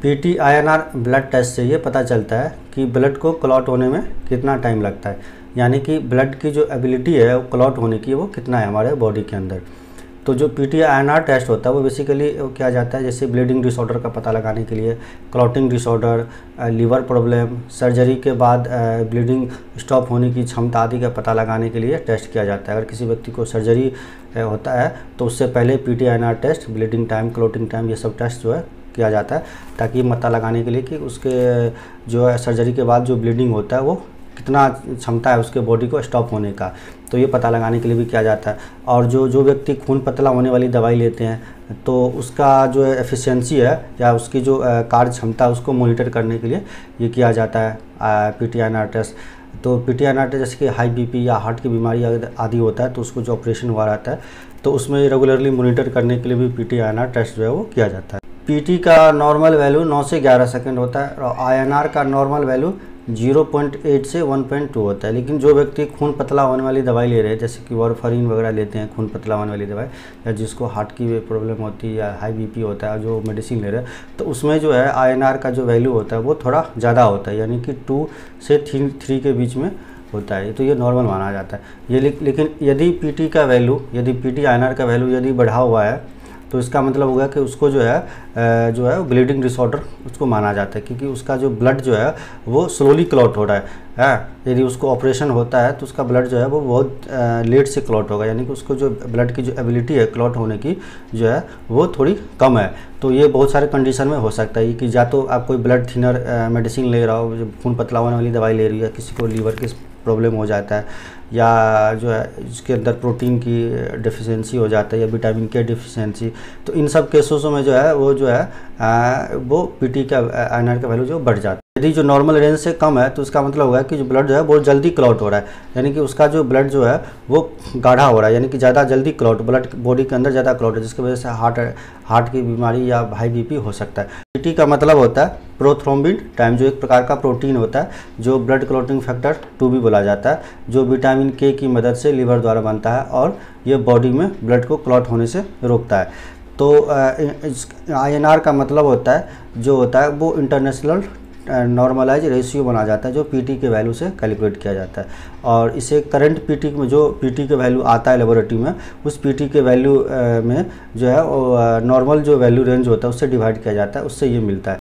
PT INR blood test से ये पता चलता है कि ब्लड को क्लॉट होने में कितना टाइम लगता है, यानी कि ब्लड की जो एबिलिटी है वो क्लॉट होने की वो कितना है हमारे बॉडी के अंदर। तो जो पीटी आईएनआर टेस्ट होता है वो बेसिकली किया जाता है जैसे ब्लीडिंग डिसऑर्डर का पता लगाने के लिए, clotting disorder, liver problem, surgery के बाद ब्लीडिंग स्टॉप होने की क्षमता आदि का पता लगाने के लिए टेस्ट किया जाता है। अगर किसी व्यक्ति को सर्जरी होता है तो उससे पहले PT INR test, bleeding time, clotting time, ये सब टेस्ट जो है किया जाता है ताकि पता लगाने के लिए कि उसके जो है सर्जरी के बाद जो ब्लीडिंग होता है वो कितना क्षमता है उसके बॉडी को स्टॉप होने का, तो ये पता लगाने के लिए भी किया जाता है। और जो व्यक्ति खून पतला होने वाली दवाई लेते हैं तो उसका जो एफिशिएंसी है या उसकी जो कार्य क्षमता है उसको मॉनिटर करने के लिए ये किया जाता है पीटी आईएनआर टेस्ट। तो पीटी आईएनआर टेस्ट जैसे कि हाई बीपी या हार्ट की बीमारी आदि होता है तो उसको जो ऑपरेशन हुआ रहता है तो उसमें रेगुलरली मॉनिटर करने के लिए भी पीटी आईएनआर टेस्ट जो है वो किया जाता है। पीटी का नॉर्मल वैल्यू 9 से 11 सेकंड होता है और आईएनआर का नॉर्मल वैल्यू 0.8 से 1.2 होता है। लेकिन जो व्यक्ति खून पतला होने वाली दवाई ले रहे हैं जैसे कि वारफरीन वगैरह लेते हैं खून पतला होने वाली दवाई, या जिसको हार्ट की प्रॉब्लम होती है या हाई बीपी होता है जो मेडिसिन ले रहे हैं, तो उसमें जो है आईएनआर का जो वैल्यू होता है वो थोड़ा ज़्यादा होता है, यानी कि 2 से 3 के बीच में होता है। तो ये नॉर्मल माना जाता है ये। लेकिन यदि पीटी आईएनआर का वैल्यू यदि बढ़ा हुआ है तो इसका मतलब होगा कि उसको जो है ब्लीडिंग डिसऑर्डर उसको माना जाता है, क्योंकि उसका जो ब्लड जो है वो स्लोली क्लॉट हो रहा है। यदि उसको ऑपरेशन होता है तो उसका ब्लड जो है वो बहुत लेट से क्लॉट होगा, यानी कि उसको जो ब्लड की जो एबिलिटी है क्लॉट होने की जो है वो थोड़ी कम है। तो ये बहुत सारे कंडीशन में हो सकता है कि या तो आप कोई ब्लड थिनर मेडिसिन ले रहा हो, जो खून पतला होने वाली दवाई ले रही है, किसी को लीवर की प्रॉब्लम हो जाता है, या जो है इसके अंदर प्रोटीन की डिफिशियंसी हो जाता है या विटामिन के डिफिशियंसी, तो इन सब केसों में जो है वो पीटी का आईएनआर का वैल्यू जो बढ़ जाता है। यदि जो नॉर्मल रेंज से कम है तो इसका मतलब होगा कि जो ब्लड जो है बहुत जल्दी क्लॉट हो रहा है, यानी कि उसका जो ब्लड जो है वो गाढ़ा हो रहा है, यानी कि ज़्यादा जल्दी क्लॉट, ब्लड बॉडी के अंदर ज़्यादा क्लॉट है, जिसकी वजह से हार्ट की बीमारी या हाई बीपी हो सकता है। पीटी का मतलब होता है प्रोथ्रोम्बिन टाइम, जो एक प्रकार का प्रोटीन होता है जो ब्लड क्लॉटिंग फैक्टर 2 भी बोला जाता है, जो विटामिन के की मदद से लिवर द्वारा बनता है और ये बॉडी में ब्लड को क्लॉट होने से रोकता है। तो आईएनआर का मतलब होता है वो इंटरनेशनल नॉर्मलाइज रेशियो बना जाता है जो पीटी के वैल्यू से कैलकुलेट किया जाता है, और इसे करंट पीटी में जो पीटी के वैल्यू आता है लेबोरेटरी में, उस पीटी के वैल्यू में जो है नॉर्मल जो वैल्यू रेंज होता है उससे डिवाइड किया जाता है, उससे ये मिलता है।